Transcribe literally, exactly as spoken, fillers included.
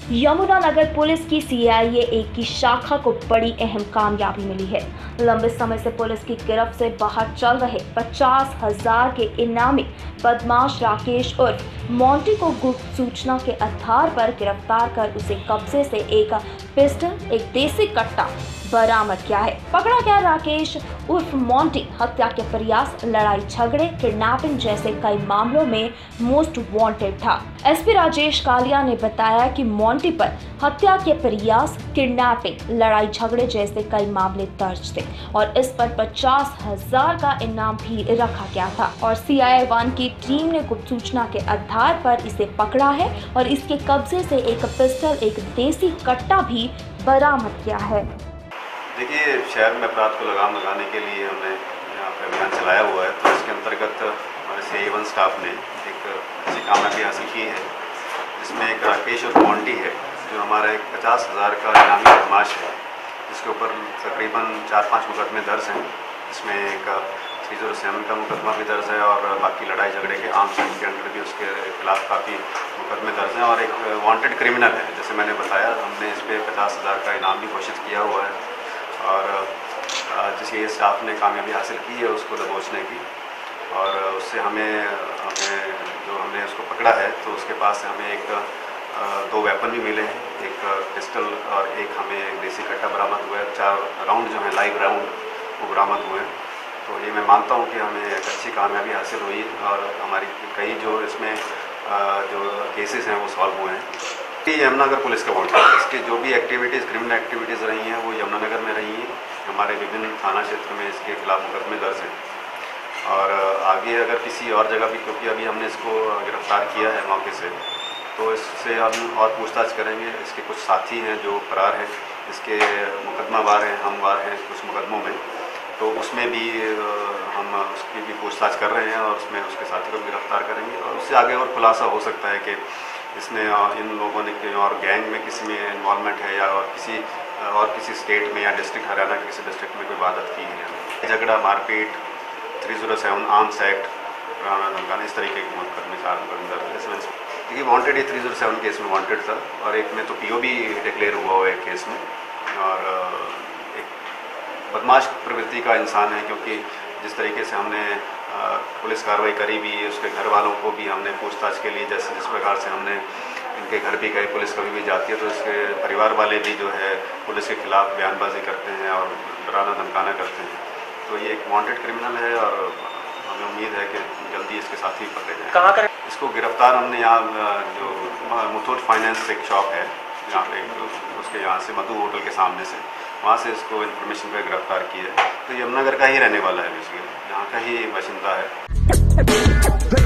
Yamunanagar police की सी आई ए एक की शाखा को बड़ी अहम कामयाबी मिली है। लंबे समय से पुलिस की गिरफ्त से बाहर चल रहे पचास हजार के इनामी बदमाश राकेश उर्फ मोंटी को गुप्त सूचना के आधार पर गिरफ्तार कर उसे कब्जे से एक पिस्टल, एक देसी कट्टा बरामद किया है। पकड़ा गया राकेश उर्फ मोंटी हत्या के प्रयास, लड़ाई झगड़े, किडनैपिंग जैसे कई मामलों में मोस्ट वांटेड था। एस पी राजेश कालिया ने बताया कि मोंटी पर हत्या के प्रयास, किडनैपिंग, लड़ाई झगड़े जैसे कई मामले दर्ज थे और इस पर पचास हजार का इनाम भी रखा गया था और सी आई ए वन की टीम ने गुप्त सूचना के आधार पर इसे पकड़ा है और इसके कब्जे से एक पिस्टल, एक देसी कट्टा भी बरामद किया है। देखिए, शहर में अपराध को लगाम लगाने के लिए हमने यहाँ पर अभियान चलाया हुआ है, तो इसके अंतर्गत हमारे सी आई ए वन स्टाफ ने एक अच्छी कामयाबी हासिल की है, जिसमें एक राकेश और मोंटी है जो हमारा एक पचास हज़ार का इनामी बदमाश है, जिसके ऊपर तकरीबन चार पाँच मुकदमे दर्ज हैं। इसमें एक थ्री जीरो सेवन का मुकदमा भी दर्ज है और बाकी लड़ाई झगड़े के आम एक्ट के अंडर भी उसके खिलाफ काफ़ी मुकदमे दर्ज हैं और एक वांटेड क्रिमिनल है। जैसे मैंने बताया, हमने इस पर पचास हज़ार का इनाम भी घोषित किया हुआ है और जिसके स्टाफ ने कामयाबी हासिल की है उसको दबोचने की, और उससे हमें हमें जो हमने उसको पकड़ा है तो उसके पास से हमें एक दो वेपन भी मिले हैं, एक पिस्टल और एक हमें एक देसी कट्टा बरामद हुआ है। चार राउंड जो है लाइव राउंड वो बरामद हुए हैं। तो ये मैं मानता हूँ कि हमें एक अच्छी कामयाबी हासिल हुई और हमारी कई जो इसमें जो केसेस हैं वो सॉल्व हुए हैं। ये यमुनानगर पुलिस का वार्ड है, इसकी जो भी एक्टिविटीज़, क्रिमिनल एक्टिविटीज़ रही हैं वो यमुनानगर में रही हैं। हमारे विभिन्न थाना क्षेत्र में इसके खिलाफ मुकदमे दर्ज हैं और आगे अगर किसी और जगह भी, क्योंकि अभी हमने इसको गिरफ्तार किया है मौके से, तो इससे हम और पूछताछ करेंगे। इसके कुछ साथी हैं जो फरार हैं, इसके मुकदमावार हैं, हमवार हैं कुछ मुकदमों में, तो उसमें भी हम उसकी भी पूछताछ कर रहे हैं और उसमें उसके साथी को भी गिरफ्तार करेंगे और उससे आगे और खुलासा हो सकता है कि इसने इन लोगों ने कहीं और गैंग में किसी में इन्वॉल्वमेंट है या और किसी और किसी स्टेट में या डिस्ट्रिक्ट हरियाणा के किसी डिस्ट्रिक्ट में कोई वारदात की है। झगड़ा, मारपीट, three zero seven arms act, पुराना धमकाना, इस तरीके के मुकदमे चार मुकदमे दर्ज है। देखिए, वांटेड ये थ्री जीरो सेवन केस में वांटेड था और एक में तो पी ओ भी डिक्लेयर हुआ हुआ है केस में, और एक बदमाश प्रवृत्ति का इंसान है, क्योंकि जिस तरीके से हमने पुलिस कार्रवाई करी भी, उसके घर वालों को भी हमने पूछताछ के लिए, जैसे जिस प्रकार से हमने इनके घर भी गए, पुलिस कभी भी जाती है तो इसके परिवार वाले भी जो है पुलिस के खिलाफ बयानबाजी करते हैं और डराना धमकाना करते हैं। तो ये एक वांटेड क्रिमिनल है और हमें उम्मीद है कि जल्दी इसके साथ ही पकड़े जाएं। कहाँ करें इसको गिरफ्तार हमने यहाँ जो मुथूट फाइनेंस एक शॉप है यहाँ पे, उसके यहाँ से मधु होटल के सामने से, वहाँ से इसको इन्फॉर्मेशन पर गिरफ्तार किया है। तो यमुनानगर का ही रहने वाला है, बेसिकली यहाँ का ही बाशिंदा है।